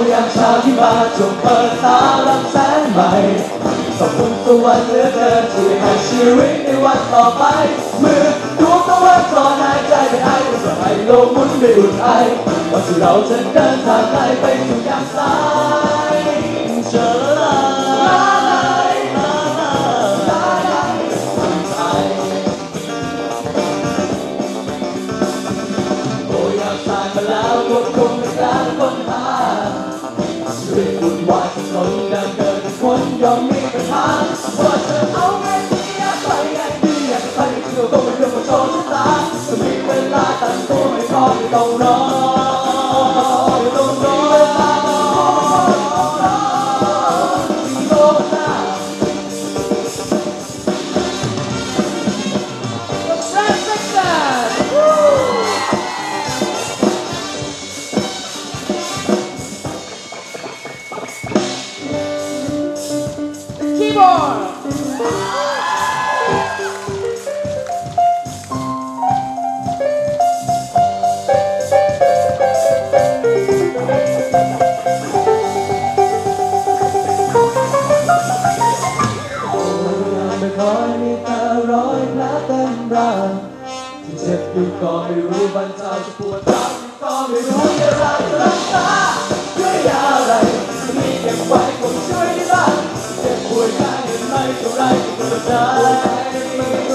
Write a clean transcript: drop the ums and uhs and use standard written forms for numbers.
ยามเช้าที่มาจงเปิดตารับแสงใหม่ขอบคุณตะวันเหลือเกินที่ให้ชีวิตในวันต่อไปเมื่อดวงตะวันถอนหายใจไปไอ้ก็ให้โลกหมุนไปอุ่นไอวันที่เราจะเดินทางไกลไปสู่ยามสายเจอมาแล้วก็คงไม่กล้าค้นหาชีวิตวุ่นวายถนนดังเดินคนย่อมมีปัญหาว่าจะเอาไงดีไปไงดีอยากไปเที่ยวก็ไม่เรื่องของโชว์ชะตาจะมีเวลาตั้งตัวไม่พอไม่ต้องรอไม่ต้องรอเวลาที่โลกหน้าคอยมีแต่รอยแผลเต็มร่างที่เจ็บอยู่ก็ไม่รู้บรรเทาจะปวดร้าวก็ไม่รู้จะรักษาด้วยยาอะไรมีเก็บไว้คงช่วยได้บ้างเจ็บป่วยได้ไม่เท่าไรก็ได้